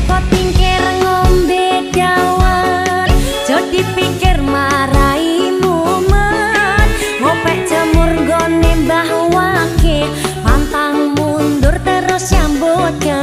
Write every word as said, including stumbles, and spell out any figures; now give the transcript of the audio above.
kok tingkir ngombe dawet, jo dipikir marai mumet. Ngopek jamur nggone Mbah Wake, pantang mundur terus nyambut